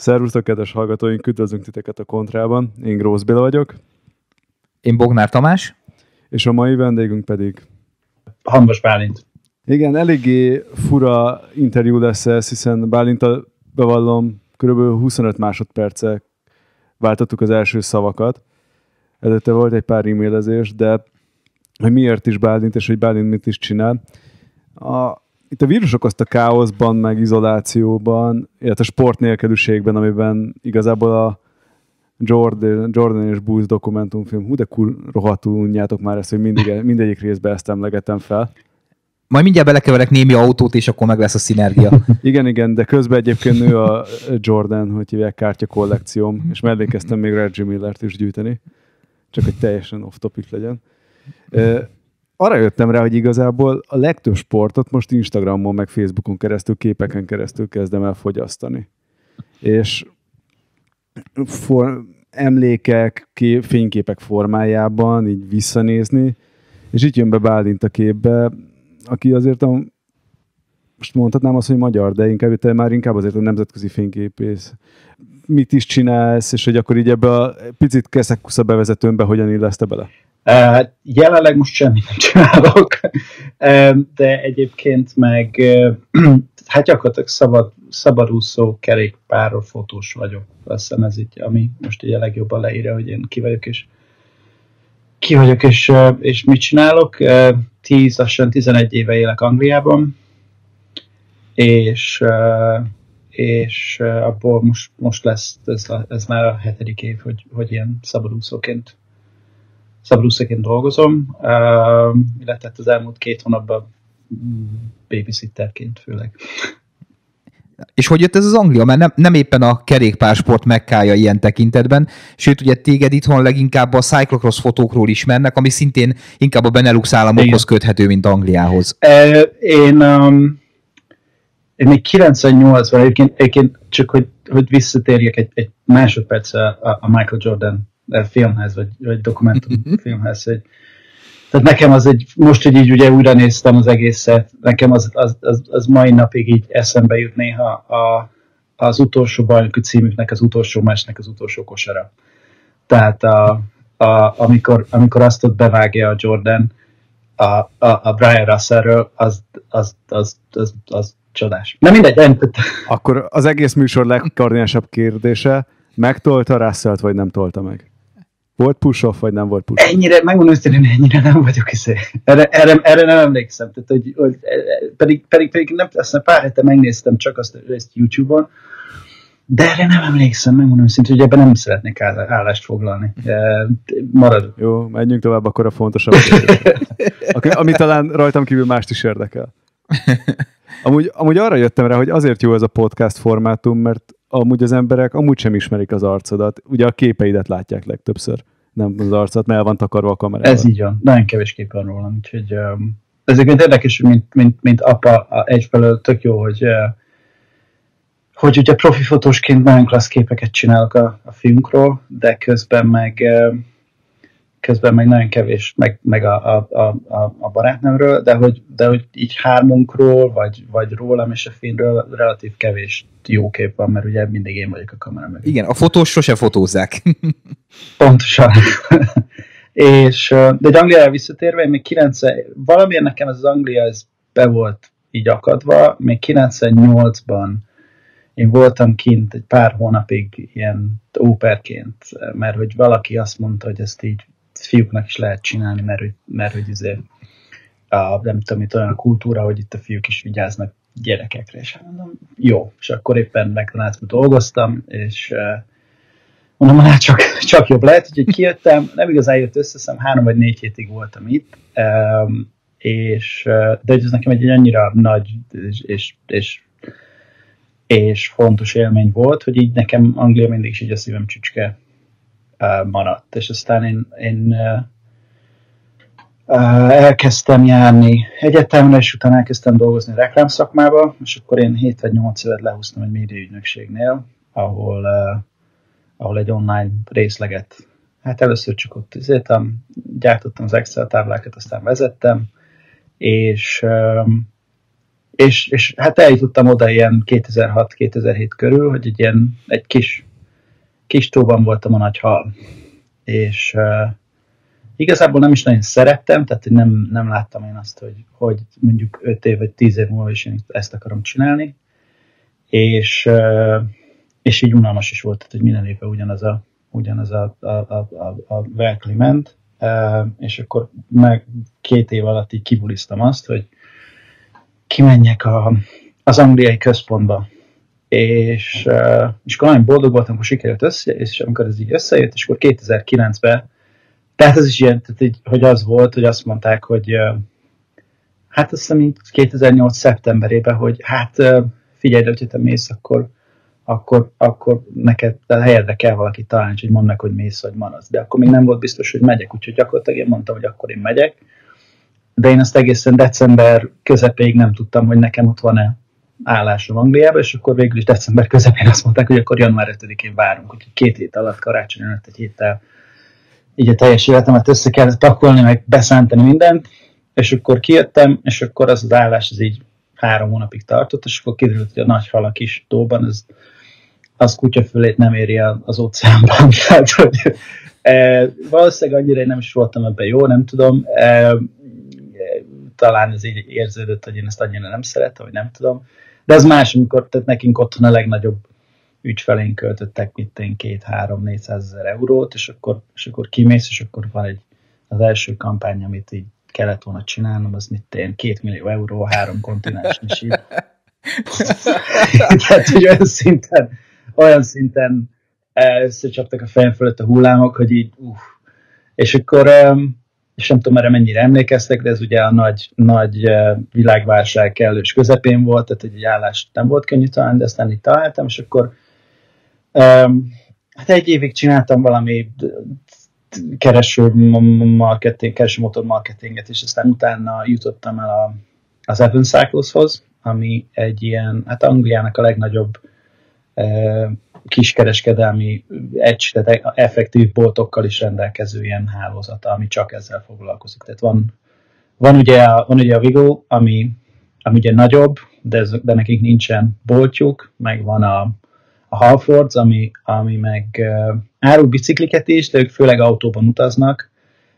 Szervusztok, kedves hallgatóink, üdvözlünk titeket a Kontrában. Én Grósz Béla vagyok. Én Bognár Tamás. És a mai vendégünk pedig... Hamvas Bálint. Igen, eléggé fura interjú lesz ez, hiszen Bálinttal bevallom, kb. 25 másodperce váltottuk az első szavakat. Előtte volt egy pár e-mailezés, de hogy miért is Bálint, és hogy Bálint mit is csinál. Itt a vírus okozta káoszban, meg izolációban, illetve a sportnélkülűségben, amiben igazából a Jordan és Bulls dokumentumfilm, de rohadtul unjátok már ezt, hogy mindegyik részben ezt emlegetem fel. Majd mindjárt belekeverek némi autót, és akkor meg lesz a szinergia. Igen, de közben egyébként nő a Jordan, hogy hívják, kártya kollekcióm, és mellé kezdtem még Reggie Millert is gyűjteni, csak hogy teljesen off-topic legyen. Arra jöttem rá, hogy igazából a legtöbb sportot most Instagramon, meg Facebookon keresztül, képeken keresztül kezdem el fogyasztani. És emlékek, fényképek formájában így visszanézni, és itt jön be Bálint a képbe, aki azért most mondhatnám azt, hogy magyar, de inkább azért a nemzetközi fényképész. Mit is csinálsz, és hogy akkor így ebbe a picit keszekkusza bevezetőmbe hogyan illeszte bele? Jelenleg most semmit nem csinálok, de egyébként meg hát gyakorlatilag szabadúszó kerékpárról fotós vagyok. Azt hiszem ez így, ami most így a legjobban leírja, hogy én ki vagyok és mit csinálok. 11 éve élek Angliában, és abból most lesz ez már a 7. év, hogy ilyen szabadúszóként dolgozom, illetve az elmúlt 2 hónapban babysitterként főleg. És hogy jött ez az Anglia? Mert nem éppen a kerékpársport mekkája ilyen tekintetben, sőt ugye téged itthon leginkább a cyclocross fotókról ismernek, ami szintén inkább a Benelux államokhoz köthető, mint Angliához. Én még 98-ban egyébként csak, hogy visszatérjek egy másodpercre a Michael Jordan filmhez, vagy dokumentumfilmhez. Tehát nekem az most, hogy így ugye újra néztem az egészet, nekem az mai napig így eszembe jut néha az utolsó bajnoki címüknek, az utolsó meccsnek az utolsó kosara. Tehát amikor azt ott bevágja a Jordan a Brian Russellről, az csodás. Na mindegy. Akkor az egész műsor legkardinásabb kérdése, megtolta Russellt, vagy nem tolta meg? Volt push-off, vagy nem volt push-off? Ennyire, megmondom őszintén, ennyire nem vagyok erre nem emlékszem. Tehát, pedig nem, aztán pár hete megnéztem csak azt YouTube-on, de erre nem emlékszem, megmondom őszintén, hogy ebben nem szeretnék állást foglalni. Maradok. Jó, menjünk tovább akkor a fontosabb. Ami talán rajtam kívül mást is érdekel. Amúgy arra jöttem rá, hogy azért jó ez a podcast formátum, mert amúgy az emberek amúgy sem ismerik az arcodat. Ugye a képeidet látják legtöbbször, nem az arcot, mert el van takarva a kamerával. Ez így van. Nagyon kevés kép van rólam, úgyhogy ezeket érdekes, mint apa egyfelől tök jó, hogy ugye profi fotósként nagyon klassz képeket csinálok a fiunkról, de közben meg nagyon kevés, meg a barátnőmről, de hogy így hármunkról, vagy rólam és a filmről relatív kevés jó kép van, mert ugye mindig én vagyok a kamera mögött. Igen, a fotós sose fotózzák. Pontosan. De egy Angliára visszatérve, én még valamilyen nekem ez az Anglia ez be volt így akadva, még 98-ban én voltam kint egy pár hónapig ilyen óperként, mert hogy valaki azt mondta, hogy ezt így fiúknak is lehet csinálni, mert hogy nem tudom, itt olyan kultúra, hogy itt a fiúk is vigyáznak gyerekekre, és mondom, jó, és akkor éppen McDonald's-ban dolgoztam, és mondom, hát csak jobb lehet, úgyhogy kijöttem, nem igazán jött össze, hiszem 3 vagy 4 hétig voltam itt, de ez nekem egy annyira nagy és fontos élmény volt, hogy így nekem Anglia mindig is így a szívem csücske maradt, és aztán én elkezdtem járni egyetemre, és utána elkezdtem dolgozni a reklámszakmába, és akkor én 7 vagy 8 évet lehúztam egy médiaügynökségnél, ahol egy online részleget, hát először csak ott gyártottam az Excel táblákat, aztán vezettem, és és hát eljutottam oda ilyen 2006-2007 körül, hogy egy kis tóban voltam a nagy hal. És igazából nem is nagyon szerettem, tehát nem láttam én azt, hogy mondjuk 5 év vagy 10 év múlva is én ezt akarom csinálni. És így unalmas is volt, tehát, hogy minden évben ugyanaz a Welkley ment, és akkor meg 2 év alatt így kibuliztam azt, hogy kimenjek az angliai központba. És akkor nagyon boldog voltam, amikor sikerült és amikor ez így összejött, és akkor 2009-ben, tehát ez is ilyen, tehát így, hogy az volt, hogy azt mondták, hogy hát azt hiszem 2008. szeptemberében, hogy hát figyelj, de hogyha te mész, akkor neked a helyedre kell valaki találni, hogy mondd meg, hogy mész, vagy maradsz. De akkor még nem volt biztos, hogy megyek, úgyhogy gyakorlatilag én mondtam, hogy akkor én megyek. De én azt egészen december közepéig nem tudtam, hogy nekem ott van-e állásom Angliába, és akkor végül is december közepén azt mondták, hogy akkor január 5-én várunk, úgyhogy 2 hét alatt, karácsony előtt, egy héttel így a teljes életemet össze kellett pakolni, meg beszántani mindent, és akkor kijöttem, és akkor az állás az így 3 hónapig tartott, és akkor kiderült, hogy a nagy hal a kis tóban, az kutyafülét nem éri az óceánban. Tehát, hogy valószínűleg annyira én nem is voltam ebben jó, nem tudom. Talán ez így érződött, hogy én ezt annyira nem szeretem, vagy nem tudom. De az más, amikor tehát nekünk otthon a legnagyobb ügyfelén költöttek, mint én 200-300-400 ezer eurót, és akkor kimész, és akkor van az első kampány, amit így kellett volna csinálnom, az mit én 2 millió euró, 3 kontinensen is így. Tehát, hogy olyan szinten összecsaptak a fejem fölött a hullámok, hogy így És akkor, és nem tudom erre mennyire emlékeztek, de ez ugye a nagy világválság kellős közepén volt, tehát egy állást nem volt könnyű találni, de aztán így találtam, és akkor hát 1 évig csináltam valami kereső motor marketinget, és aztán utána jutottam el az Evans Cycleshoz, ami egy ilyen, hát Angliának a legnagyobb kiskereskedelmi tehát effektív boltokkal is rendelkező ilyen hálózata, ami csak ezzel foglalkozik. Tehát van ugye a Wiggle, ami ugye nagyobb, de nekik nincsen boltjuk, meg van a Halfords, ami meg árul bicikliket is, de ők főleg autóban utaznak,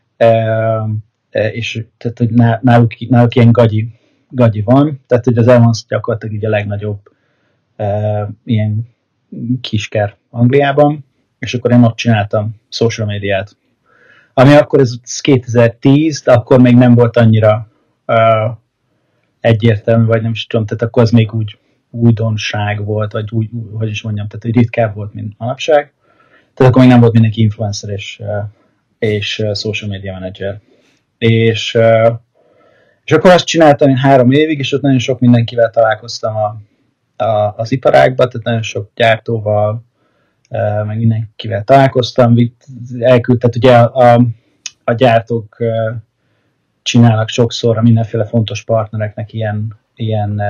és tehát, hogy náluk ilyen gagyi van, tehát hogy az Evans gyakorlatilag így a legnagyobb ilyen kisker Angliában, és akkor én ott csináltam social médiát. Ami akkor ez 2010, de akkor még nem volt annyira egyértelmű, vagy nem is tudom, tehát akkor az még úgy újdonság volt, vagy hogy is mondjam, tehát hogy ritkább volt, mint manapság. Tehát akkor még nem volt mindenki influencer és social media manager. És akkor azt csináltam én 3 évig, és ott nagyon sok mindenkivel találkoztam az iparágban, tehát nagyon sok gyártóval, meg mindenkivel találkoztam, elküldtem, ugye a gyártók csinálnak sokszor a mindenféle fontos partnereknek ilyen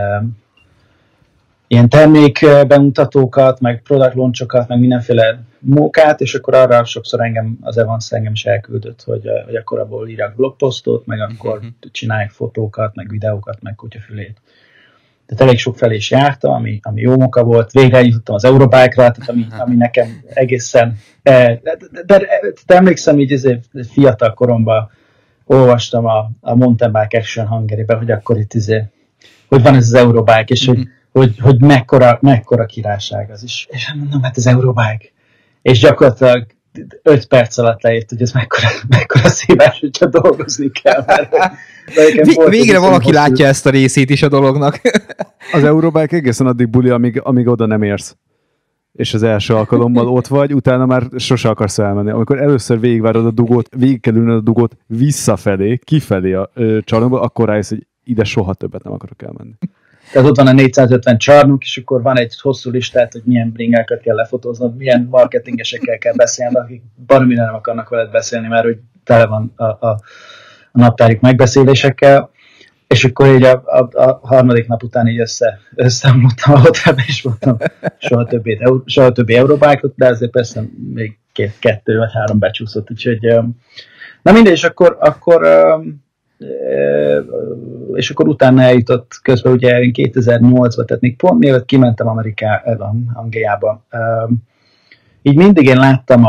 termékbemutatókat, meg product launchokat, meg mindenféle mókát, és akkor arra sokszor az Evans engem is elküldött, hogy akkor abból írjak blogposztot, meg akkor csinálják fotókat, meg videókat, meg kutyafülét. Tehát elég sok felé is jártam, ami jó munka volt. Végre jutottam az Eurobike-ra, tehát ami nekem egészen... De emlékszem, így fiatal koromban olvastam a Mountain Bike Action Hungary-ben, hogy akkor itt hogy van ez az Eurobike, és hogy mekkora királyság az is. És mondom, hát az Eurobike. És gyakorlatilag 5 perc alatt leírt, hogy ez mekkora szívás, hogyha dolgozni kell. Végre valaki látja ezt a részét is a dolognak. Az Eurobike egészen addig buli, amíg oda nem érsz. És az első alkalommal ott vagy, utána már sose akarsz elmenni. Amikor először végigvárod a dugót, végig kell ülnöd a dugót visszafelé, kifelé a csarnokból, akkor rájössz, hogy ide soha többet nem akarok elmenni. Tehát ott van a 450 csarnok, és akkor van egy hosszú listát, hogy milyen bringákat kell lefotóznod, milyen marketingesekkel kell beszélni, akik baromira nem akarnak veled beszélni, mert hogy tele van a naptárjuk megbeszélésekkel, és akkor így a harmadik nap után így összeomlottam a hotelbe, és voltam soha többi Eurobike-ot, de azért persze még 2 vagy 3 becsúszott, úgyhogy na mindegy, és akkor és akkor utána eljutott közben ugye 2008-ban, tehát még pont mielőtt kimentem Angliába. Így mindig én láttam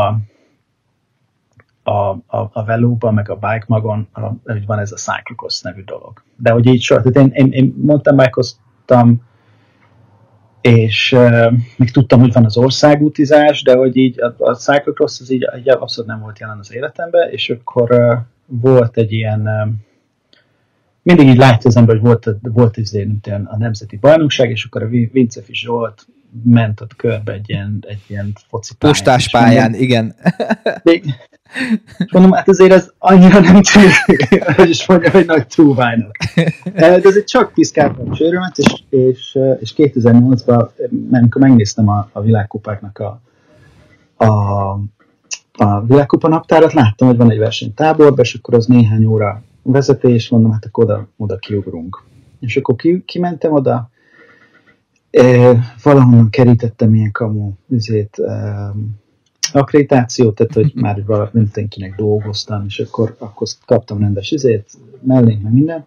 a velóban, meg a bike magon, hogy van ez a cyclocross nevű dolog. De hogy így soha, tehát én mountain bike-oztam, és még tudtam, hogy van az országútizás, de hogy így a cyclocross az így abszolút nem volt jelen az életemben, és akkor volt egy ilyen, mindig így látja az ember, hogy volt a nemzeti bajnokság, és akkor a Vincefi Zsolt ment ott körbe egy ilyen foci pályán. Postás pályán, igen. És mondom, hát azért ez annyira nem tűnik, hogy is mondjam, hogy nagy túlvájnak. De ez egy csak piszkáltam a csőrömet, és 2008-ban, amikor megnéztem a világkupáknak a világkupa naptárat, láttam, hogy van egy verseny táborban, és akkor az néhány óra vezetés, mondom, hát akkor oda kiugrunk. És akkor kimentem oda, valahonnan kerítettem ilyen kamu akkreditációt, tehát hogy már nem tudom, kinek dolgoztam, és akkor kaptam rendes mellénk, meg minden.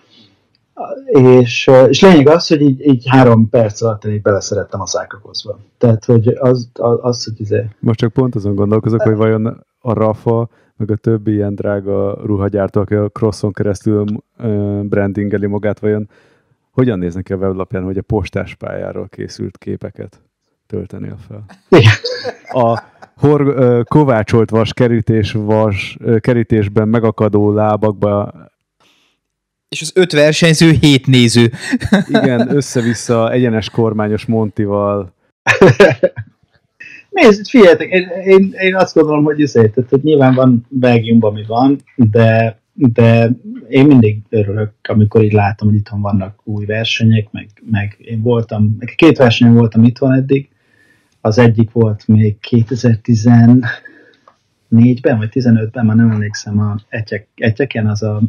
És lényeg az, hogy így 3 perc alatt én beleszerettem a cyclocrossba. Tehát, hogy az hogy Most csak pont azon gondolkozok, hogy vajon a Rafa, meg a többi ilyen drága ruhagyártó, aki a crosson keresztül brandingeli magát, vajon hogyan néznek ki a weblapján, hogy a postás pályáról készült képeket töltenél fel? A kovácsolt kerítésben megakadó lábakba. És az 5 versenyző, 7 néző. Igen, össze-vissza egyenes kormányos Montival. Nézd, figyeljetek, én azt gondolom, hogy tehát, hogy nyilván van Belgiumban, mi van, de én mindig örülök, amikor így látom, hogy itthon vannak új versenyek, meg én voltam, 2 versenyen voltam itthon eddig, az egyik volt még 2014-ben, vagy 15-ben, már nem emlékszem, a Etyeken, az a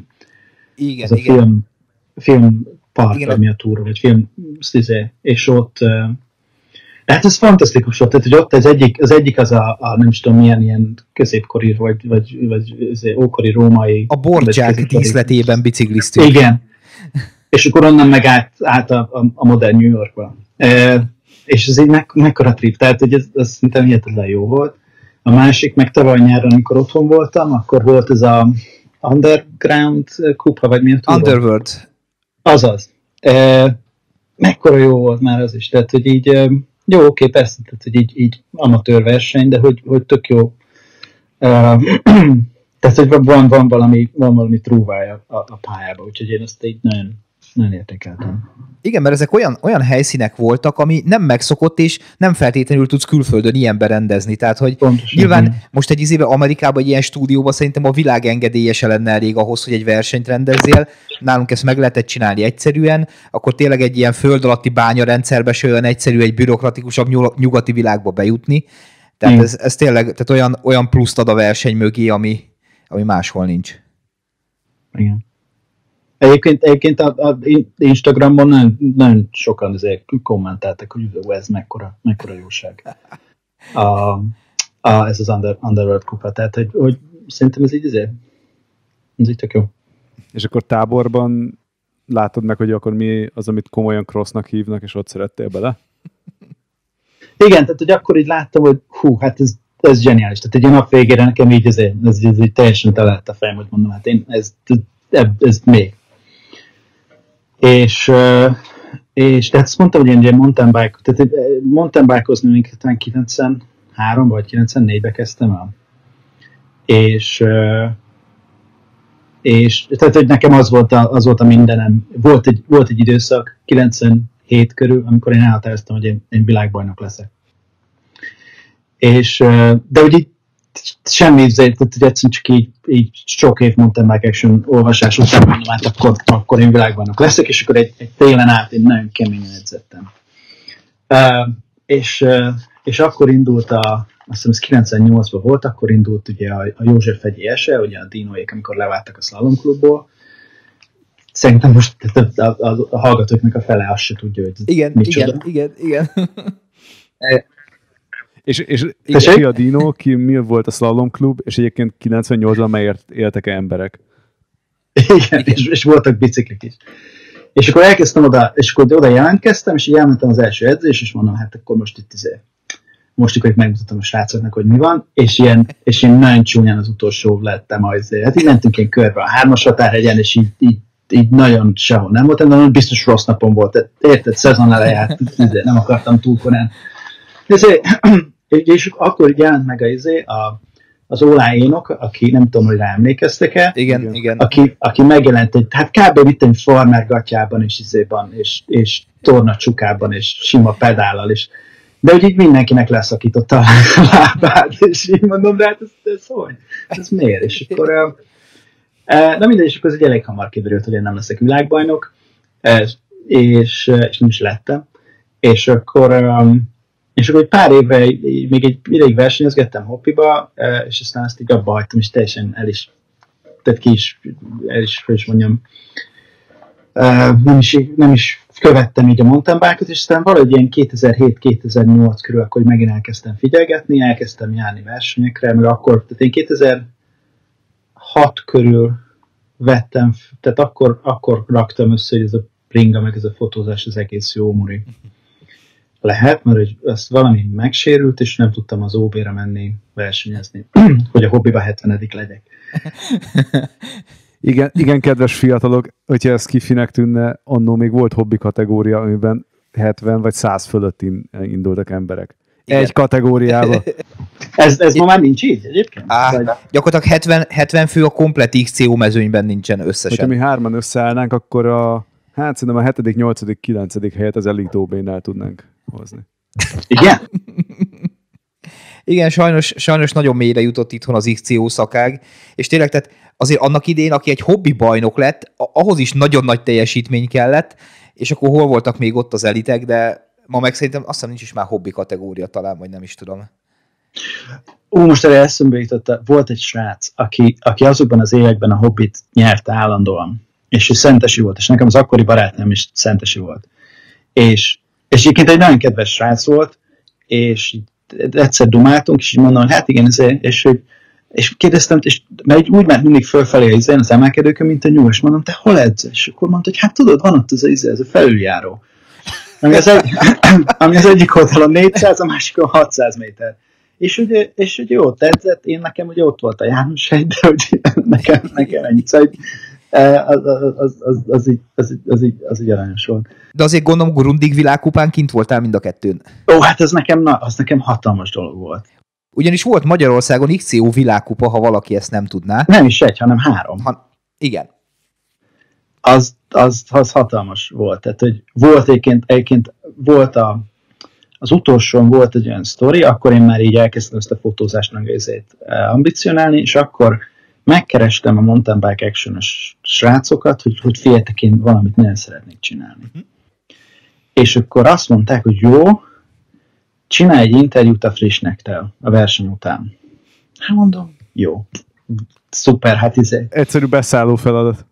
filmpark, ami a túra, vagy film, és ott, hát ez fantasztikus volt, tehát hogy ott az egyik az a nem is tudom milyen ilyen középkori, vagy ókori római. A Borcsák díszletében bicikliztünk. Igen. És akkor onnan meg át a modern New Yorkba. És ez így mekkora trip, tehát hogy ez szerintem hihetetlen jó volt. A másik, meg tavaly nyáron, amikor otthon voltam, akkor volt ez a Underground kupa, vagy mi a túra? Underworld. Azaz. Mekkora jó volt már az is, tehát hogy így, jó, oké, persze, tehát hogy így amatőr verseny, de hogy tök jó. Tehát, hogy van valami trúvája a pályába, úgyhogy én ezt így nagyon értékeltem. Igen, mert ezek olyan helyszínek voltak, ami nem megszokott, és nem feltétlenül tudsz külföldön ilyenbe rendezni. Tehát, hogy pontosan, nyilván most egy izébe Amerikában egy ilyen stúdióban szerintem a világ engedélyese lenne elég ahhoz, hogy egy versenyt rendezzél. Nálunk ezt meg lehetett csinálni egyszerűen, akkor tényleg egy ilyen föld alatti bányarendszerbe se olyan egyszerű egy bürokratikusabb nyugati világba bejutni. Tehát ez tényleg tehát olyan pluszt ad a verseny mögé, ami máshol nincs. Igen. Egyébként a Instagramon nagyon sokan azért kommentáltak, hogy ez mekkora jóság. Ez az Underworld kupa, tehát hogy szerintem ez így tök jó. És akkor táborban látod meg, hogy akkor mi az, amit komolyan crossnak hívnak, és ott szerettél bele? Igen, tehát hogy akkor így láttam, hogy hát ez zseniális. Tehát egy nap végére nekem így ez teljesen tele lett a fejem, hogy mondom, hát én ez még. És tehát azt mondtam, hogy én ugye mountain bike-ozni még 93 vagy 94-be kezdtem el. És tehát, hogy nekem az volt a mindenem. Volt egy időszak, 97 körül, amikor én elhatároztam, hogy én világbajnok leszek. De hogy így semmi, tehát hogy egyszerűen csak így sok év mountain bike action olvasás után mondom, hát akkor én világbajnok leszek, és akkor egy télen át én nagyon keményen edzettem. És akkor indult azt hiszem ez 98-ban volt, akkor indult ugye a József Fegyi Ese, ugye a Dinóék, amikor leváltak a Slalom Klubból. Szerintem most a hallgatóknak a fele azt se tudja, hogy igen. És ki a Dino, mi volt a Slalom Klub, és egyébként 98-ban éltek emberek? Igen, és voltak biciklik is. És akkor elkezdtem oda jelentkeztem, és így elmentem az első edzés, és mondom, hát akkor most itt megmutatom a srácoknak, hogy mi van, és ilyen nagyon csúnyán az utolsó lettem azért. Hát így mentünk ilyen körbe a 3-as határhegyen, és így nagyon sehol nem voltam, de biztos rossz napom volt. Érted, szezon elejét, nem akartam túl korán. És akkor így jelent meg az Olá Énok, aki nem tudom, hogy rá emlékeztek-e. Igen. Aki megjelent hát kb. Itt egy farmer gatyában, és tornacsukában, és sima pedállal, és de hogy így mindenkinek leszakította a lábát, és így mondom, de hát ez hogy? Ez miért? És akkor, na mindegy, és akkor ez elég hamar kiderült, hogy én nem leszek világbajnok, és nem is lettem. És akkor egy pár évre még egy ideig versenyezgettem hobbiba, és aztán ezt így abba hagytam, és teljesen hogy is mondjam, nem is követtem így a mountain bike-ot, és aztán valahogy ilyen 2007-2008 körül akkor megint elkezdtem figyelgetni, elkezdtem járni versenyekre, meg akkor, tehát én 2006 körül vettem, tehát akkor raktam össze, hogy ez a bringa, meg ez a fotózás, az egész jó muri. Lehet, mert ezt valami megsérült, és nem tudtam az OB-re menni versenyezni, hogy a hobbiba 70. legyek. Igen, kedves fiatalok, hogyha ez kifinek tűnne, annó még volt hobbi kategória, amiben 70 vagy 100 fölött indultak emberek. Igen. Egy kategóriába. Ez ma már nincs így egyébként? Gyakorlatilag 70 fő a komplet XCO mezőnyben nincsen összesen. Hogyha mi 3-an összeállnánk, akkor szerintem a 7., 8., 9. helyet az Elite OB-nál tudnánk hozni. Igen? Igen, sajnos nagyon mélyre jutott itthon az XCO szakág, és tényleg, tehát azért annak idén, aki egy hobbi bajnok lett, ahhoz is nagyon nagy teljesítmény kellett, és akkor hol voltak még ott az elitek, de ma meg szerintem azt hiszem nincs is már hobbi kategória talán, vagy nem is tudom. Most erre eszembe jutott, volt egy srác, aki azokban az években a hobbit nyerte állandóan, és ő szentesi volt, és nekem az akkori barátnőm is szentesi volt. És egyébként egy nagyon kedves srác volt, és egyszer dumáltunk, és így mondom, hogy hát igen, és kérdeztem, mert úgy ment mindig fölfelé az emelkedőkön, mint a nyúl, és mondom, te hol edz? És akkor mondta, hogy hát tudod, van ott ez a felüljáró. Ami az egyik oldalon 400, a másikon 600 méter. És ugye ott edzett, én nekem ugye ott volt a János hegy, de hogy nekem ennyi. Szóval az így aranyos volt. De azért gondolom, Grundig világkupán kint voltál mind a kettőn. Ó, hát az nekem hatalmas dolog volt. Ugyanis volt Magyarországon XCO világkupa, ha valaki ezt nem tudná. Nem is egy, hanem 3. Igen. Az hatalmas volt. Tehát, hogy volt egyébként volt az utolsón volt egy olyan sztori, akkor én már így elkezdtem ezt a fotózásnak ambicionálni, és akkor megkerestem a mountain bike action-os srácokat, hogy figyeljetek, én valamit nagyon szeretnék csinálni. És akkor azt mondták, hogy jó, csinálj egy interjút a Frischnechttel a verseny után. Hát mondom, jó. Szuper, hát Egyszerű beszálló feladat.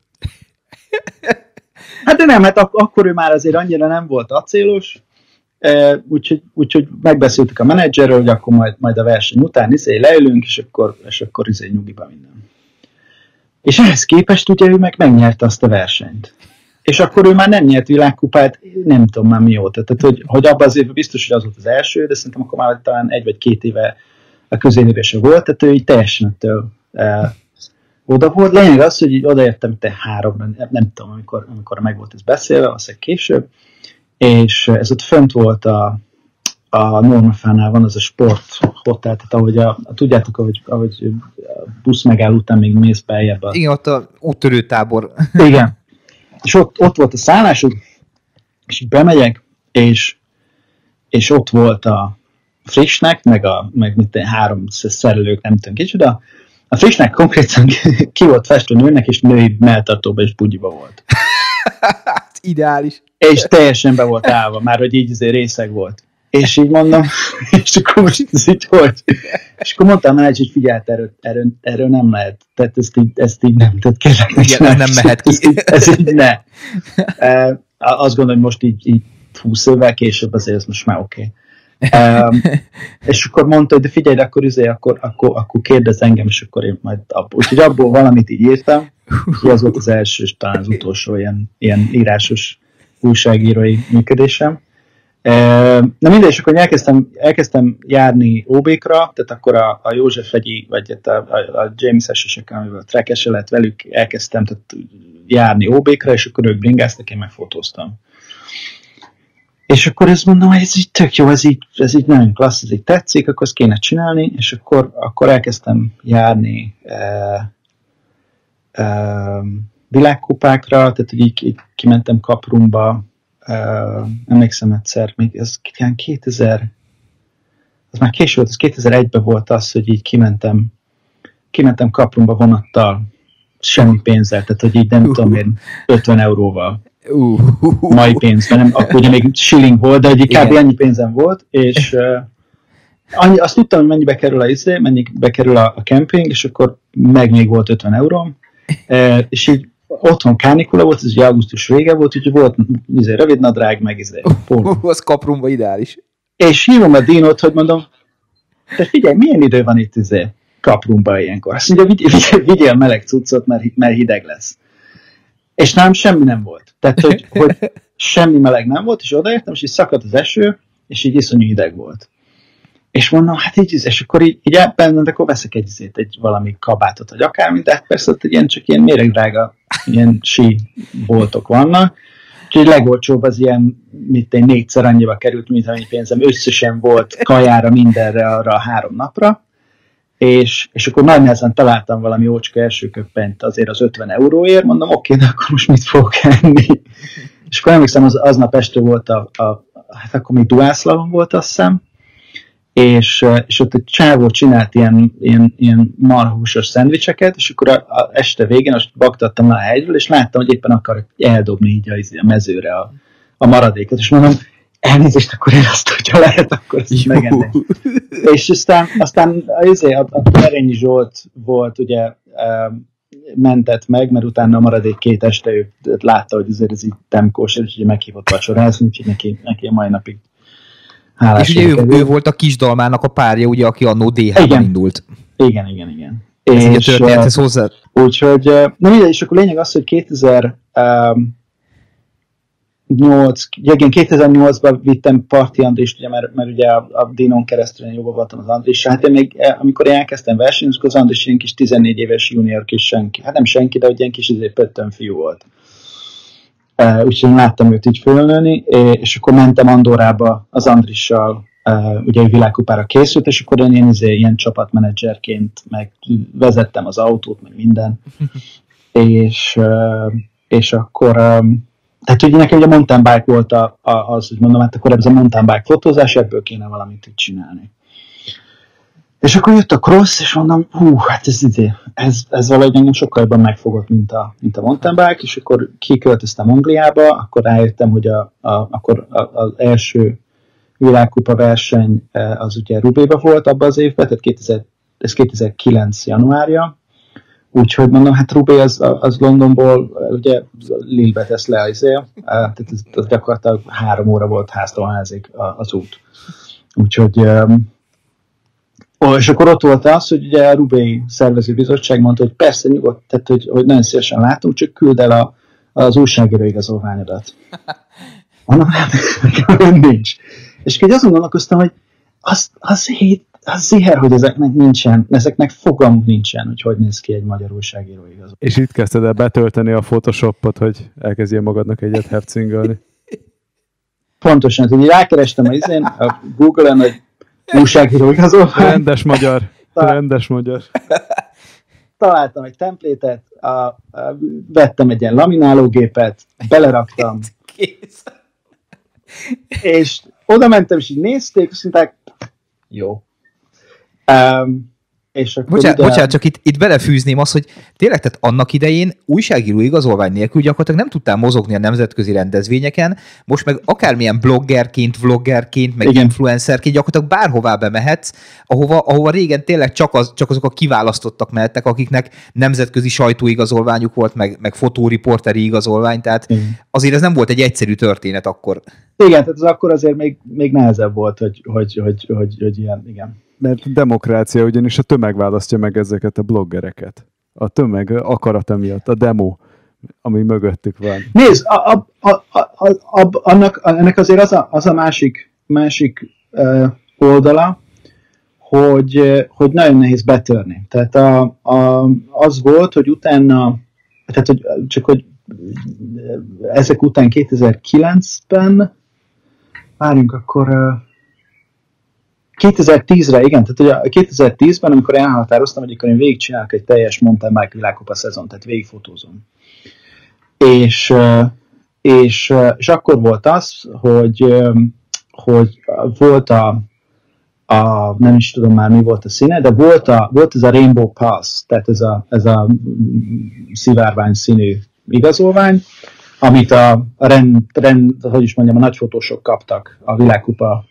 Hát de nem, hát akkor ő már azért annyira nem volt acélos, úgyhogy megbeszéltük a menedzserről, hogy akkor majd a verseny után leülünk, és akkor nyugiba minden. És ehhez képest ugye ő megnyerte azt a versenyt. És akkor ő már nem nyert világkupát, nem tudom már mióta. Tehát, hogy abban az évben biztos, hogy az volt az első, de szerintem akkor már talán 1 vagy 2 éve a közénévése volt, tehát ő így teljesen ettől oda volt. Lényeg az, hogy így odaértem te 3-ra, nem tudom, amikor meg volt ez beszélve, aztán később, és ez ott fönt volt a Normafánál van az a sporthotel, tehát ahogy tudjátok, ahogy a busz megáll után még mész beljebb. Igen, ott a úttörő tábor. Igen. És ott volt a szállásuk, és így bemegyek, és ott volt a Frischnek, meg mint 3 szerelők, nem tudom kicsoda. A Frischnek konkrétan ki volt festve nőnek, és női melltartóba és bugyiba volt. Ideális. És teljesen be volt állva, már hogy így azért részeg volt. És így mondom, és akkor most ez így hogy? És akkor mondtam már, hogy figyelj, erről nem lehet. Tehát ezt így nem. Tehát kérlek, nem mehet ki. Ez így ne. Azt gondolom, hogy most így 20 évvel később azért ez most már oké. És akkor mondta, hogy de figyelj, akkor kérdezz engem, és akkor én majd abból. Úgyhogy abból valamit így írtam, és az volt az első, és talán az utolsó ilyen írásos újságírói működésem. Na mindegy, és akkor elkezdtem járni OB-kra, tehát akkor a József Egyi, vagy a James S-esek, amivel trackese lett velük, elkezdtem járni OB-kra, és akkor ők bringáztak, én meg fotóztam. És akkor ezt mondom, hogy ez így tök jó, ez így nagyon klassz, ez így tetszik, akkor ezt kéne csinálni, és akkor elkezdtem járni világkupákra, tehát hogy így kimentem Kaprumba, emlékszem egyszer, még ez 2000, az már késő volt, ez 2001-ben volt az, hogy így kimentem Kaprumba vonattal, semmi pénzzel, tehát hogy így nem tudom én, 50 euróval. Mai pénzben, nem, akkor ugye még shilling volt, de hogy kb. Ennyi pénzem volt, és azt tudtam, hogy mennyibe kerül a camping, és akkor még volt 50 euróm, és így otthon kánikula volt, ez ugye augusztus vége volt, úgyhogy volt rövidnadrág, meg póló. Az Kaprumba ideális. És hívom a Dinót, hogy mondom, te figyelj, milyen idő van itt Kaprumba ilyenkor? Azt mondja, vigyél meleg cuccot, mert hideg lesz. És nálam semmi nem volt. Tehát, hogy semmi meleg nem volt, és odaértem, és így szakadt az eső, és így iszonyú hideg volt. És mondom, hát így, és akkor így elbennem, akkor veszek egy valami kabátot, vagy akármint, de persze csak ilyen méregdrága, ilyen sí boltok vannak. Úgyhogy legolcsóbb az ilyen, mint egy 4-szer annyiba került, mint amennyi pénzem összesen volt kajára, mindenre, arra a 3 napra. És akkor nagy nehezen találtam valami ócska elsőköppenyt azért az 50 euróért, mondom, oké, de akkor most mit fogok enni? És akkor emlékszem, aznap este volt hát akkor még duászlalom volt, azt hiszem, és ott egy csávó csinált ilyen marhúsos szendvicseket, és akkor a este végén azt baktattam le a hegyről, és láttam, hogy éppen akar eldobni így a mezőre a maradékot, és mondom, elnézést, akkor én azt, hogyha lehet, akkor ezt megenni. És aztán a Perényi Zsolt volt, ugye mentett meg, mert utána a maradék 2 este ő látta, hogy azért ez így temkós, és ugye meghívott vacsorázni, úgyhogy neki a mai napig hálás. És ugye ő volt a Kisdalmának a párja, ugye, aki annó DH-ban indult. Igen. Ez így a történethez hozzá. Úgyhogy, na mindegy, és akkor lényeg az, hogy 2008-ban vittem Parti Andrist, ugye, mert ugye a Dinon keresztül én jobban voltam az Andrissal. Hát én még, amikor én elkezdtem versenyezni, az Andris ilyen kis 14 éves junior kis senki. Hát nem senki, de ilyen kis pöttön fiú volt. Úgyhogy én láttam őt így fölnőni, és akkor mentem Andorrába az Andrissal, ugye egy világkupára készült, és akkor én ilyen csapatmenedzserként meg vezettem az autót, meg minden. és akkor tehát ugye nekem ugye a mountain bike volt az, hogy mondom, hát akkor ez a mountain bike fotózás, ebből kéne valamit így csinálni. És akkor jött a cross, és mondom, hát ez valahogy engem sokkal jobban megfogott, mint a mountain bike, és akkor kiköltöztem Angliába, akkor rájöttem, hogy akkor az első világkupa verseny az ugye Roubaixba volt abban az évben, tehát ez 2009 januárja, úgyhogy mondom, hát Roubaix az Londonból, ugye Lille-be tesz le tehát ez gyakorlatilag 3 óra volt háztól házig az út. Úgyhogy, és akkor ott volt az, hogy ugye a Roubaix szervezőbizottság mondta, hogy persze nyugodt, tehát hogy nagyon szívesen látunk, csak küld el az újságíró igazolványodat. Mondom, hát nincs. És akkor azon gondolkoztam, hogy az ziher, hogy ezeknek fogalmuk nincsen, hogy néz ki egy magyar újságíró igazolvány. És itt kezdted el betölteni a Photoshopot, hogy elkezdjél magadnak egyet hercingölni. Pontosan, hogy rákerestem a Google-en, hogy újságíró igazolvány. Rendes magyar. Találtam egy templétet, vettem egy ilyen laminálógépet, beleraktam, és oda mentem, és így nézték, és mondták, jó. És akkor bocsánat, csak itt belefűzném azt, hogy tényleg, tehát annak idején újságíró igazolvány nélkül gyakorlatilag nem tudtál mozogni a nemzetközi rendezvényeken, most meg akármilyen bloggerként, vloggerként, meg igen, influencerként gyakorlatilag bárhová bemehetsz, ahova régen tényleg csak azok a kiválasztottak mehettek, akiknek nemzetközi sajtóigazolványuk volt, meg fotóriporteri igazolvány, tehát azért ez nem volt egy egyszerű történet akkor. Igen, tehát az akkor azért még nehezebb volt, hogy ilyen, igen. Mert demokrácia, ugyanis a tömeg választja meg ezeket a bloggereket. A tömeg akarata miatt, a demo, ami mögöttük van. Nézd, ennek azért az a másik oldala, hogy nagyon nehéz betörni. Tehát az volt, hogy utána, tehát hogy ezek után 2009-ben, várjunk akkor, 2010-re, igen, tehát ugye 2010-ben, amikor elhatároztam, hogy akkor én végigcsinálok egy teljes mountain bike világkupa szezon, tehát végigfotózom. És akkor volt az, hogy volt a nem is tudom már mi volt a színe, de volt ez a Rainbow Pass, tehát ez a szivárvány színű igazolvány, amit a hogy is mondjam, a nagyfotósok kaptak a világkupa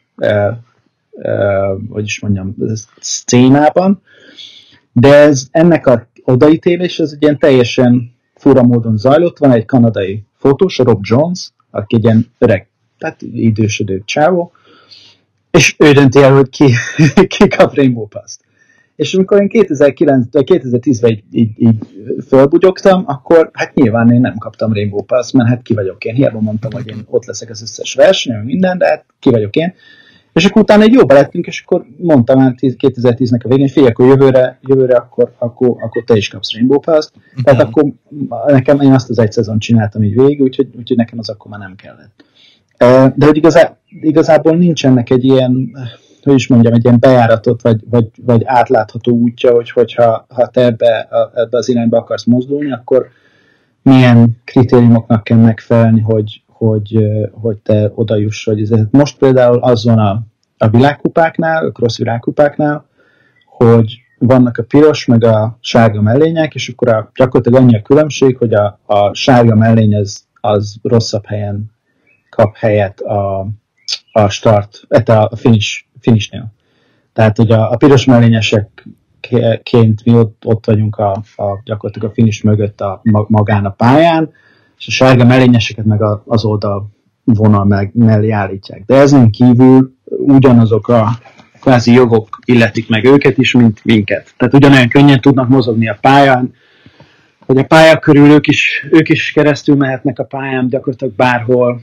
hogy is mondjam, szcénában, de ennek a odaítélés ez egy ilyen teljesen fura módon zajlott. Van egy kanadai fotós, Rob Jones, aki egy ilyen öreg, tehát idősödő csávó, és ő dönti el, hogy ki kap Rainbow Pass-t. És amikor én 2010-ben így fölbugyogtam, akkor hát nyilván én nem kaptam Rainbow Pass, mert hát ki vagyok én. Hiába mondtam, hogy én ott leszek az összes versenyen, minden, de hát ki vagyok én. És akkor utána egy jóba lettünk, és akkor mondtam már 2010-nek a végén, hogy figyelj, akkor jövőre akkor te is kapsz Rainbow Pass-t. Tehát akkor nekem én azt az egy szezon csináltam így végig, úgyhogy nekem az akkor már nem kellett. De hogy igazából nincsenek egy ilyen, hogy is mondjam, egy ilyen bejáratot, vagy átlátható útja, hogyha te ebbe az irányba akarsz mozdulni, akkor milyen kritériumoknak kell megfelelni, hogy te oda juss. Most például az van a világkupáknál, a cross világkupáknál, hogy vannak a piros meg a sárga mellények, és akkor gyakorlatilag annyi a különbség, hogy a sárga mellény az rosszabb helyen kap helyet a start, a finishnél. Tehát, hogy a piros mellényesekként mi ott vagyunk gyakorlatilag a finish mögött magán a pályán, és a sárga mellényeseket meg az oldal vonal mellé állítják. De ezen kívül ugyanazok a kvázi jogok illetik meg őket is, mint minket. Tehát ugyanolyan könnyen tudnak mozogni a pályán, hogy a pálya körül ők is keresztül mehetnek a pályán gyakorlatilag bárhol,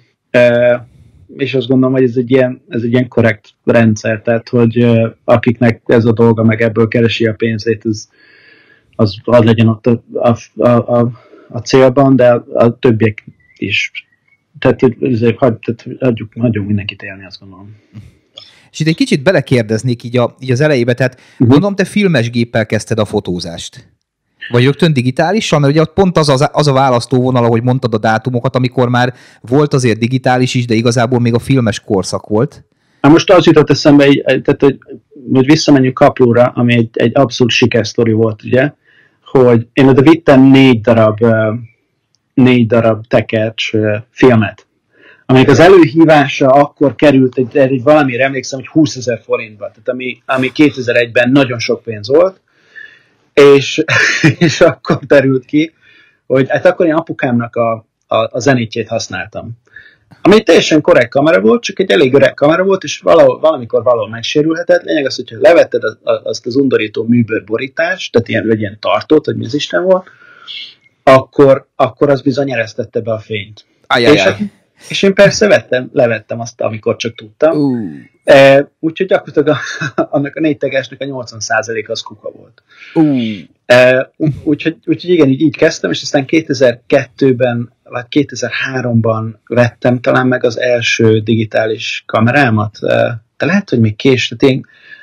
és azt gondolom, hogy ez egy ilyen korrekt rendszer, tehát hogy akiknek ez a dolga, meg ebből keresi a pénzét, az legyen ott a célban, de a többiek is. Tehát hagyjuk mindenkit élni, azt gondolom. És itt egy kicsit belekérdeznék így az elejébe, tehát gondolom, te filmes géppel kezdted a fotózást. Vagy rögtön digitálisan, mert ugye ott pont az a választóvonal, ahogy mondtad a dátumokat, amikor már volt azért digitális is, de igazából még a filmes korszak volt. Na most az jutott eszembe, tehát, hogy visszamenjünk Kaplóra, ami egy abszolút sikersztori volt, ugye, hogy én oda vittem 4 darab tekercs filmet, aminek az előhívása akkor került, egy valamire emlékszem, hogy 20 000 forintba, tehát ami 2001-ben nagyon sok pénz volt, és akkor derült ki, hogy hát akkor én apukámnak a zenítjét használtam. Ami egy teljesen korrekt kamera volt, csak egy elég öreg kamera volt, és valamikor valahol megsérülhetett. Lényeg az, hogyha levetted azt az undorító műbőrborítást, tehát ilyen tartót, hogy mi az Isten volt, akkor az bizony eresztette be a fényt. És én persze levettem azt, amikor csak tudtam. Úgyhogy gyakorlatilag annak a 4 tegesnek a 80% az kuka volt. Úgyhogy igen, így kezdtem, és aztán 2002-ben, vagy 2003-ban vettem talán meg az első digitális kamerámat. De lehet, hogy még talán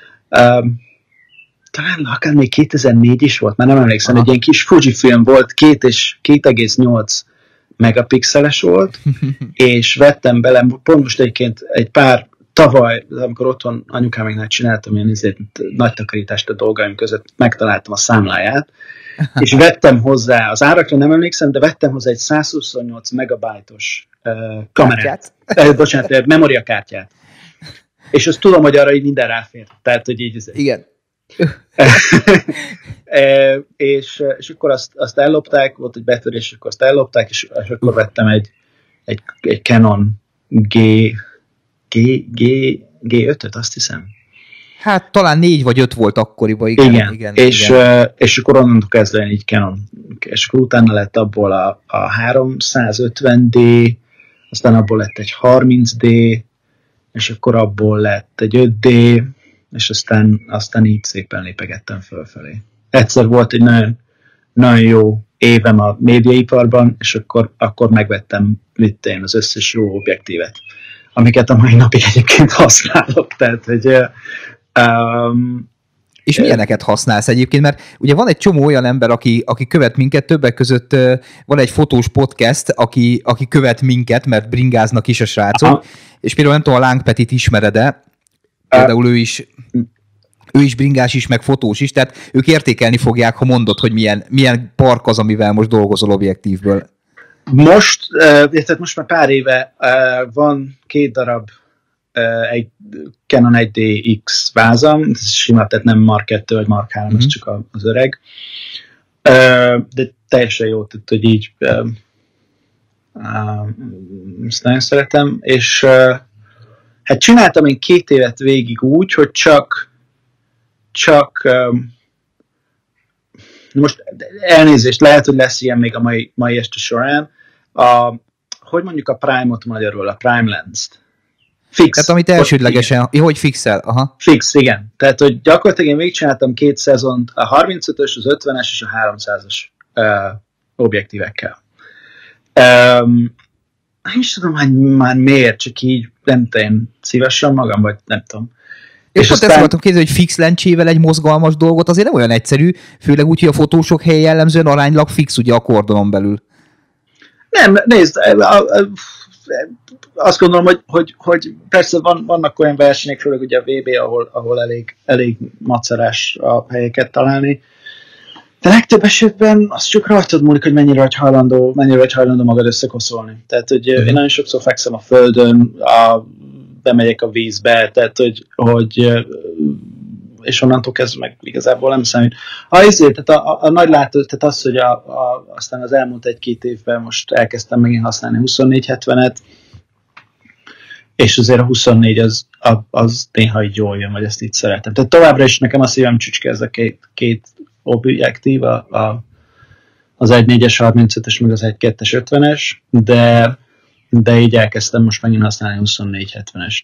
akár még 2004 is volt, már nem emlékszem, egy ilyen kis Fujifilm volt, 2,8 megapixeles volt, és vettem bele, pont most egyébként egy pár tavaly, amikor otthon anyukáméknál csináltam ilyen nagy takarítást a dolgaim között, megtaláltam a számláját, és vettem hozzá, az árakra nem emlékszem, de vettem hozzá egy 128 megabájtos kamerát. Bocsánat, memóriakártyát. És azt tudom, hogy arra így minden ráfér. Tehát, hogy így... Igen. és akkor azt ellopták, volt egy betörés, akkor azt ellopták, és akkor vettem egy Canon G5-öt, azt hiszem. Hát talán 4 vagy 5 volt akkoriban, igen. És akkor onnantól kezdve így Canon. És akkor utána lett abból a 350D, aztán abból lett egy 30D, és akkor abból lett egy 5D, és aztán így szépen lépegettem fölfelé. Egyszer volt egy nagyon, nagyon jó évem a médiaiparban, és akkor megvettem az összes jó objektívet, amiket a mai napig egyébként használok. Tehát, hogy... és milyeneket használsz egyébként? Mert ugye van egy csomó olyan ember, aki követ minket, többek között van egy fotós podcast, aki követ minket, mert bringáznak is a srácok, aha. És például nem tudom, a Láng Petit ismered-e, például ő is bringás is, meg fotós is, tehát ők értékelni fogják, ha mondod, hogy milyen park az, amivel most dolgozol objektívből. Most már pár éve van 2 darab egy Canon 1DX vázam, ez sima, tehát nem Mark 2 vagy Mark 3, ez csak az öreg. De teljesen jó, tehát hogy így ezt nagyon szeretem, és hát csináltam én 2 évet végig úgy, hogy csak most elnézést, lehet, hogy lesz ilyen még a mai este során. Hogy mondjuk a Prime-ot magyarul, a Prime Lens-t? Fix. Tehát amit elsődlegesen, hogy fixel? Aha. Fix, igen. Tehát, hogy gyakorlatilag én végigcsináltam 2 szezont, a 35-ös, az 50-es és a 300-as objektívekkel. Nem is tudom, hogy már miért, csak így nem tudom, szívesen magam, vagy nem tudom. És aztán... ezt voltam kérdezni, hogy fix lencsével egy mozgalmas dolgot azért nem olyan egyszerű, főleg úgy, hogy a fotósok helye jellemzően aránylag fix ugye a kordonon belül. Nem, nézd, azt gondolom, hogy persze vannak olyan versenyek, főleg ugye a VB, ahol elég macerás a helyeket találni, de legtöbb esetben az csak rajtad múlik, hogy mennyire vagy hajlandó magad összekoszolni. Tehát, hogy én nagyon sokszor fekszem a földön, bemegyek a vízbe, tehát, hogy és onnantól kezdve meg igazából nem számít. Tehát a nagy látó, tehát az, hogy aztán az elmúlt 1-2 évben most elkezdtem megint használni 24-70-et, és azért a 24 az néha így jól jön, vagy ezt így szeretem. Tehát továbbra is nekem a szívem csücske ez a két objektív, az 1.4-es 35-es, meg az 1.2-es 50-es, de így elkezdtem most megint használni 24-70-est.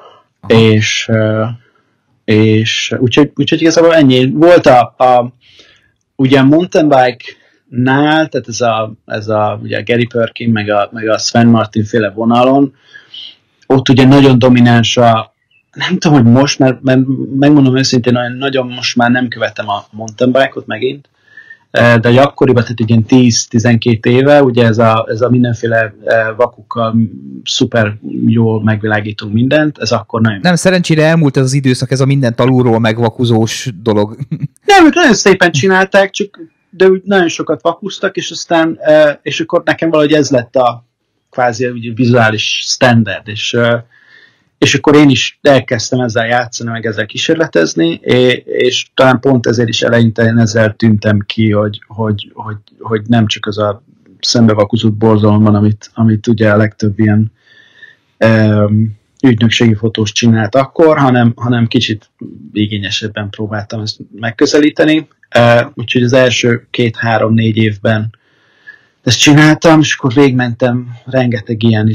És úgyhogy igazából ennyi. Volt ugye a mountain bike-nál, tehát ez a ugye a Gary Perkin, meg a Sven Martin féle vonalon, ott ugye nagyon domináns nem tudom, hogy most, mert megmondom őszintén, nagyon most már nem követem a mountain bike-ot megint, de akkoriban, tehát ilyen 10-12 éve, ugye ez a mindenféle vakukkal szuper jól megvilágítunk mindent, ez akkor nagyon... Nem, szerencsére elmúlt ez az időszak, ez a mindent alulról megvakuzós dolog. Nem, ők nagyon szépen csinálták, de úgy nagyon sokat vakuztak, és aztán, és akkor nekem valahogy ez lett a kvázi ugye, vizuális standard, és akkor én is elkezdtem ezzel játszani, meg ezzel kísérletezni, és talán pont ezért is eleinte én ezzel tűntem ki, hogy nem csak az a szembevakuzott borzalom van, amit ugye a legtöbb ilyen ügynökségi fotós csinált akkor, hanem kicsit igényesebben próbáltam ezt megközelíteni. Úgyhogy az első 2-3-4 évben ezt csináltam, és akkor végigmentem rengeteg ilyen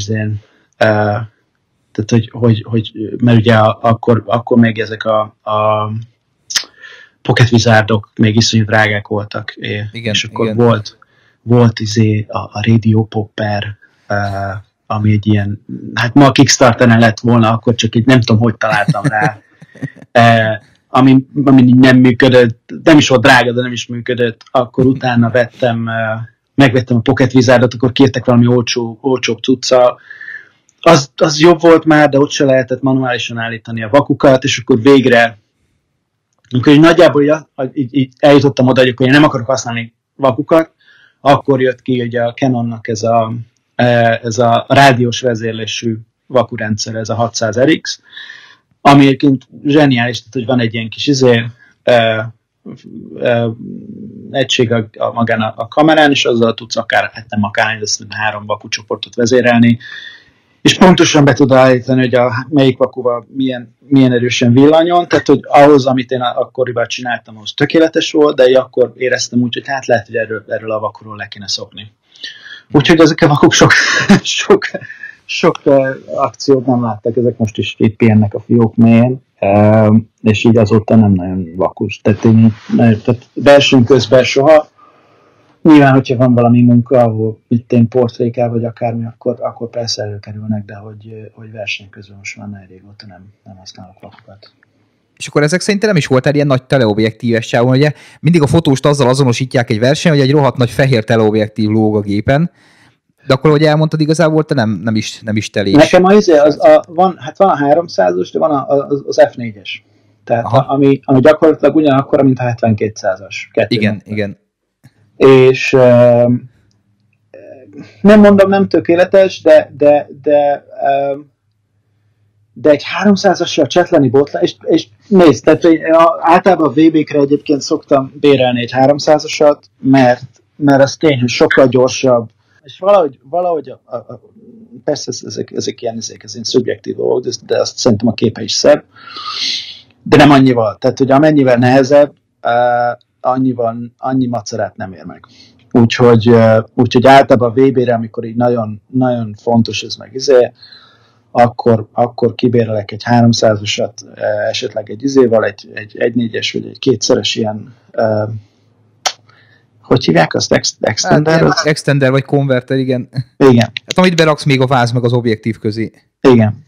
tehát, hogy mert ugye akkor még ezek a pocket wizardok még iszonyú drágák voltak, igen, és akkor igen. volt a Radio Popper, ami egy ilyen, hát ma a Kickstarteren lett volna, akkor csak így nem tudom, hogy találtam rá, ami nem működött, nem is volt drága, de nem is működött, akkor utána megvettem a pocket wizardot, akkor kértek valami olcsóbb cuccal, az jobb volt már, de ott se lehetett manuálisan állítani a vakukat, és akkor végre, amikor így nagyjából így eljutottam oda, hogy én nem akarok használni vakukat, akkor jött ki ugye a Canonnak ez a rádiós vezérlésű vakurendszer, ez a 600RX, ami egyébként zseniális, tehát hogy van egy ilyen kis egység magán a kamerán, és azzal tudsz akár, hát nem akár, de 3 vakucsoportot vezérelni, és pontosan be tud állítani, hogy melyik vakuval milyen erősen villanyon, tehát hogy ahhoz, amit én akkoriban csináltam, ahhoz tökéletes volt, de akkor éreztem úgy, hogy hát lehet, hogy erről a vakuról le kéne szokni. Úgyhogy ezek a vakuk sok akciót nem láttak, ezek most is itt pihennek a fiók mélyén, és így azóta nem nagyon vakus. Tehát verseny közben soha. Nyilván, hogyha van valami munka, ahol itt én portrékál, vagy akármi, akkor persze előkerülnek, de hogy verseny közben most már nagyon régóta nem használok vakukat. És akkor ezek szerint nem is voltál ilyen nagy teleobjektíves csávon, ugye mindig a fotóst azzal azonosítják egy verseny, hogy egy rohadt nagy fehér teleobjektív lóg a gépen, de akkor, hogy elmondtad, igazából te nem is telés. Nekem van a 300-as, de van az F4-es. Tehát ami gyakorlatilag ugyanakkor, mint a 7200-as. Igen. És nem mondom, nem tökéletes, de egy 300-assal csetleni botla, és nézd, tehát általában a VB-kre egyébként szoktam bérelni egy 300-asat, mert az tény, hogy sokkal gyorsabb, és valahogy persze ezek ilyen szubjektív dolgok, de azt szerintem a képe is szebb, de nem annyival, tehát hogy amennyivel nehezebb, annyi macerát nem ér meg. Úgyhogy általában a VB-re, amikor így nagyon, nagyon fontos ez meg akkor kibérelek egy 300-asat, esetleg egy egy 1.4-es, vagy egy 2-szeres ilyen, hogy hívják azt? Extender? Hát, extender vagy konverter, igen. Igen. Hát amit beraksz még a váz meg az objektív közé. Igen.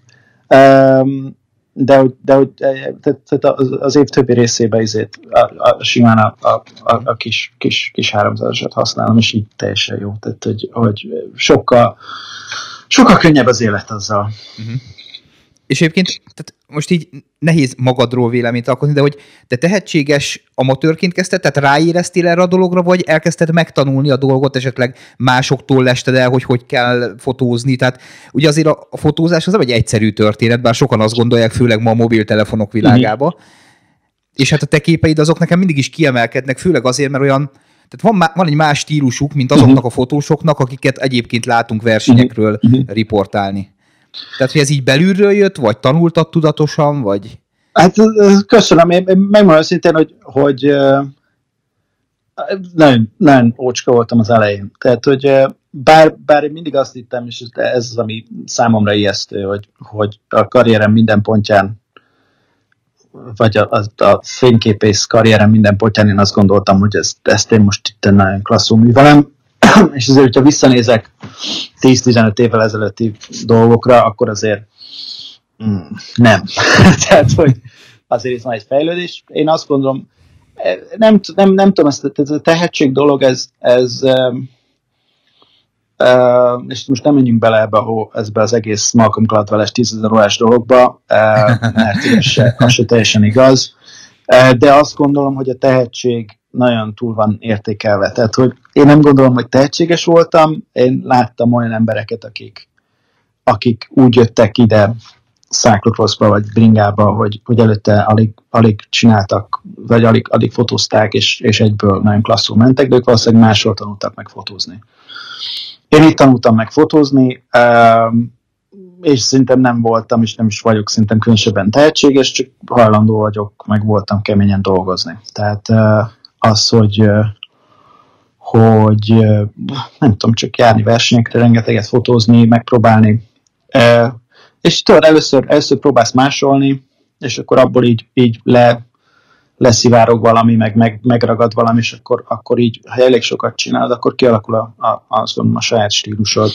De tehát az év többi részében simán a kis 300-asat használom, és így teljesen jó. Tehát, hogy sokkal könnyebb az élet azzal. Uh-huh. És egyébként tehát most így nehéz magadról véleményt alkotni, de hogy te tehetséges amatőrként kezdted, tehát ráéreztél erre a dologra, vagy elkezdted megtanulni a dolgot, esetleg másoktól lested el, hogy kell fotózni, tehát ugye azért a fotózás az nem egy egyszerű történet, bár sokan azt gondolják, főleg ma a mobiltelefonok világába, és hát a te képeid azok nekem mindig is kiemelkednek, főleg azért, mert olyan, tehát van egy más stílusuk, mint azoknak a fotósoknak, akiket egyébként látunk versenyekről riportálni. Tehát, hogy ez így belülről jött, vagy tanultad tudatosan, vagy? Hát köszönöm, én megmondom őszintén, hogy nagyon ócska voltam az elején. Tehát, hogy bár én mindig azt hittem, és ez az, ami számomra ijesztő, hogy a karrierem minden pontján, vagy a fényképész karrierem minden pontján én azt gondoltam, hogy ezt én most itt nagyon klasszul művelem, és azért, hogyha visszanézek 10-15 évvel ezelőtti dolgokra, akkor azért nem. Tehát, hogy azért itt van egy fejlődés. Én azt gondolom, nem tudom, ez a tehetség dolog, és most nem menjünk bele ebbe az egész Malcolm Gladwell-es 10.000 órás dologba, mert az se teljesen igaz. De azt gondolom, hogy a tehetség nagyon túl van értékelve. Tehát, hogy én nem gondolom, hogy tehetséges voltam, én láttam olyan embereket, akik úgy jöttek ide cyclocrossba vagy bringába, hogy előtte alig csináltak, vagy alig fotózták, és egyből nagyon klasszul mentek, de ők valószínűleg máshol tanultak meg fotózni. Én itt tanultam meg fotózni, és szerintem nem voltam, és nem is vagyok szerintem különösebben tehetséges, csak hajlandó vagyok, meg voltam keményen dolgozni. Tehát az, hogy nem tudom, csak járni versenyekre, rengeteget fotózni, megpróbálni. És tudod, először próbálsz másolni, és akkor abból így leszivárog valami, meg megragad valami, és akkor így, ha elég sokat csinálod, akkor kialakul azt gondolom a saját stílusod.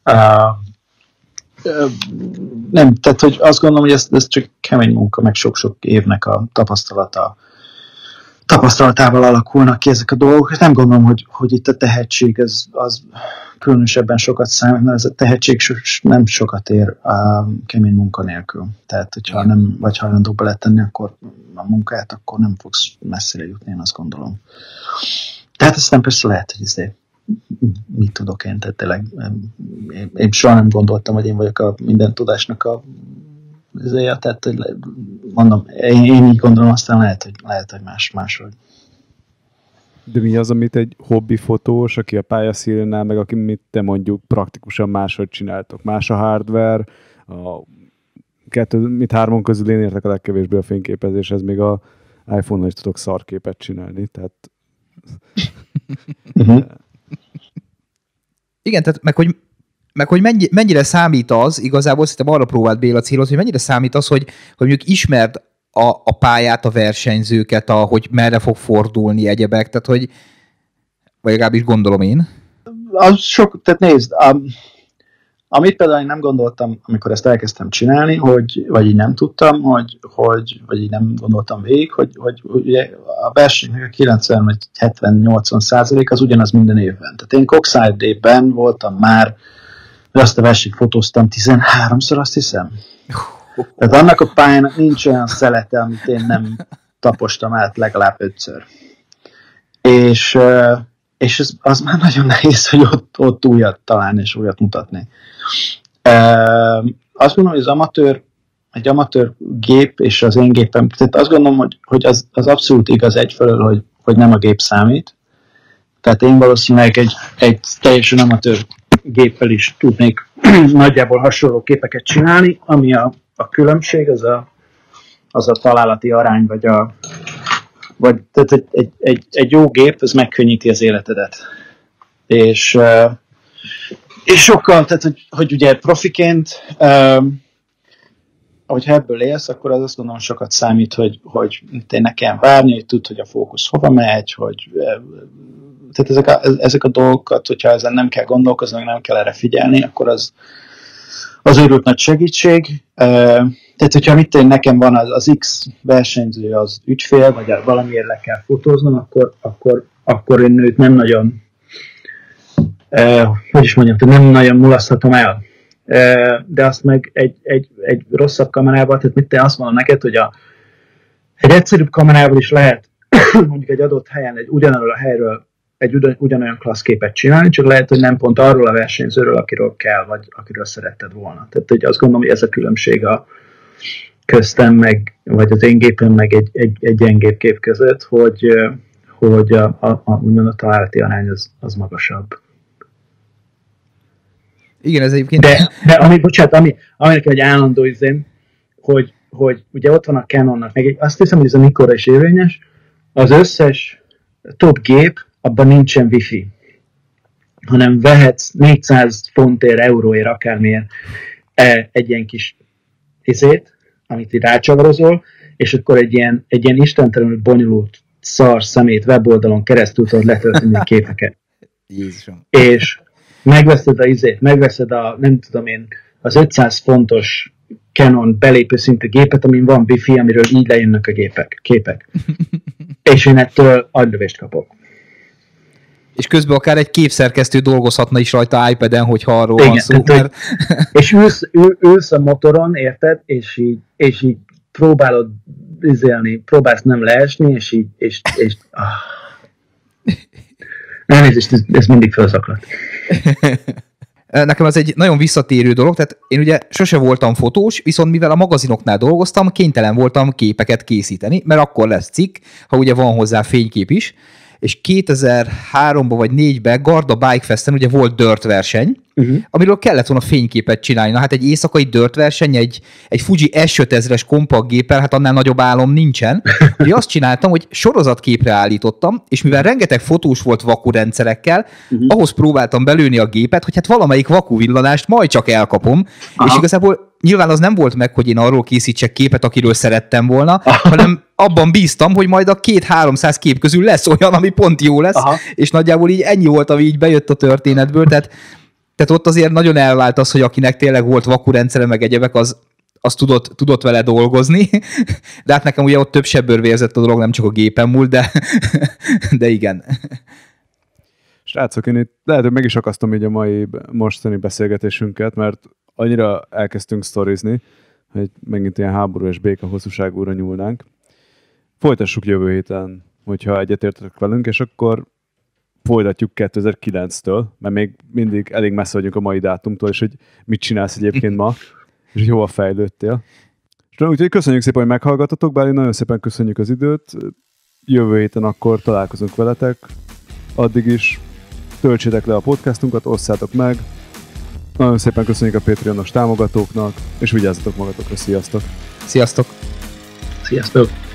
Nem, tehát hogy azt gondolom, hogy ez csak kemény munka, meg sok-sok évnek a tapasztalata. tapasztalatával alakulnak ki ezek a dolgok, és nem gondolom, hogy itt a tehetség az különösebben sokat számít, mert ez a tehetség nem sokat ér a kemény munka nélkül. Tehát, hogyha nem vagy hajlandó beletenni akkor a munkát, akkor nem fogsz messzire jutni, én azt gondolom. Tehát aztán persze lehet, hogy mit tudok én, tehát tényleg én soha nem gondoltam, hogy én vagyok a minden tudásnak a tehát, hogy mondom, én így gondolom, aztán lehet, hogy máshogy. De mi az, amit egy hobbi fotós, aki a pályaszínnél, meg aki mit te mondjuk praktikusan máshogy csináltok? Más a hardware, mit hármon közül én értek a legkevésbé a fényképezéshez, még a iPhone-nal is tudok szarképet csinálni, tehát... Igen, tehát meg hogy mennyire számít az, igazából szerintem arra próbált Béla célozni, hogy mennyire számít az, hogy mondjuk ismerd a pályát, a versenyzőket, hogy merre fog fordulni egyebek, tehát hogy, vagy legalábbis gondolom én. Az sok, tehát nézd, amit például én nem gondoltam, amikor ezt elkezdtem csinálni, vagy így nem tudtam, vagy így nem gondoltam végig, hogy ugye a versenynek a 90 vagy 70-80% az ugyanaz minden évben. Tehát én Coxside-ben voltam már, azt a versenyt fotóztam 13-szor, azt hiszem. Tehát annak a pályának nincs olyan szelete, amit én nem tapostam át legalább 5-ször. És az már nagyon nehéz, hogy ott újat találni és újat mutatni. Azt gondolom, hogy egy amatőr gép és az én gépem, tehát azt gondolom, hogy az abszolút igaz egyfelől, hogy nem a gép számít. Tehát én valószínűleg egy teljesen amatőr géppel is tudnék nagyjából hasonló képeket csinálni, ami a különbség, az a találati arány, vagy tehát egy jó gép, az megkönnyíti az életedet. És sokkal, tehát hogy ugye profiként, ahogyha ebből élsz, akkor az azt gondolom sokat számít, hogy tényleg kell várni, hogy tudd, hogy a fókusz hova megy, hogy tehát ezek a dolgokat, hogyha ezen nem kell gondolkozni, nem kell erre figyelni, akkor az őrült nagy segítség. Tehát, hogyha nekem van az X versenyző, az ügyfél, vagy valamiért le kell fotóznom, akkor én őt nem nagyon, nem nagyon mulaszthatom el. De azt meg egy rosszabb kamerával, tehát azt mondom neked, hogy egy egyszerűbb kamerával is lehet mondjuk egy adott helyen, ugyanarról a helyről egy ugyanolyan klassz képet csinálni, csak lehet, hogy nem pont arról a versenyzőről, akiről kell, vagy akiről szeretted volna. Tehát hogy azt gondolom, hogy ez a különbség a köztem, vagy az én gépem, meg egy gyengébb kép között, hogy a találati arány az magasabb. Igen, ez egyébként... De aminek egy állandó izém, hogy ugye ott van a Canonnak, meg azt hiszem, hogy ez a Nikonra is érvényes, az összes top gép, abban nincsen wifi, hanem vehetsz 400 fontért, euróért, akármilyen egy ilyen kis izét, amit így rácsavarozol, és akkor egy ilyen istentelenül bonyolult szar szemét weboldalon keresztül tudod letölteni a képeket. Jézusom. És megveszed nem tudom én, az 500 fontos Canon belépő szintű gépet, amin van wifi, amiről így lejönnek a képek. És én ettől agylövést kapok. És közben akár egy képszerkesztő dolgozhatna is rajta iPad-en, hogyha arról van szó. Mert... És ülsz a motoron, érted? És így próbálod próbálsz nem leesni, és elnézést, ez mindig felszaklat. Nekem ez egy nagyon visszatérő dolog, tehát én ugye sose voltam fotós, viszont mivel a magazinoknál dolgoztam, kénytelen voltam képeket készíteni, mert akkor lesz cikk, ha ugye van hozzá fénykép is, és 2003-ban vagy 2004-ben Garda Bike Festen ugye volt dirt verseny, amiről kellett volna fényképet csinálni. Na hát egy éjszakai dirt verseny, egy Fuji S5000-es kompakt géppel, hát annál nagyobb álom nincsen. Ugye azt csináltam, hogy sorozatképre állítottam, és mivel rengeteg fotós volt vaku rendszerekkel, ahhoz próbáltam belőni a gépet, hogy hát valamelyik vaku villanást majd csak elkapom, és igazából nyilván az nem volt meg, hogy én arról készítsek képet, akiről szerettem volna, hanem abban bíztam, hogy majd a 200-300 kép közül lesz olyan, ami pont jó lesz, és nagyjából így ennyi volt, ami így bejött a történetből, tehát ott azért nagyon elvált az, hogy akinek tényleg volt vaku rendszere, meg egyebek, azt tudott vele dolgozni, de hát nekem ugye ott több sebből vérzett a dolog, nem csak a gépen múlt, de igen. Srácok, én itt lehet, hogy meg is akasztom így a mostani beszélgetésünket, mert annyira elkezdtünk sztorizni, hogy megint ilyen háború és béka hosszúságúra nyúlnánk. Folytassuk jövő héten, hogyha egyetértetek velünk, és akkor folytatjuk 2009-től, mert még mindig elég messze vagyunk a mai dátumtól, és hogy mit csinálsz egyébként ma, és hogy hova fejlődtél. És úgyhogy köszönjük szépen, hogy meghallgatotok, bár nagyon szépen köszönjük az időt. Jövő héten akkor találkozunk veletek. Addig is töltsétek le a podcastunkat, osszátok meg. Nagyon szépen köszönjük a Patreonos támogatóknak, és vigyázzatok magatokra. Sziasztok! Sziasztok! Sziasztok!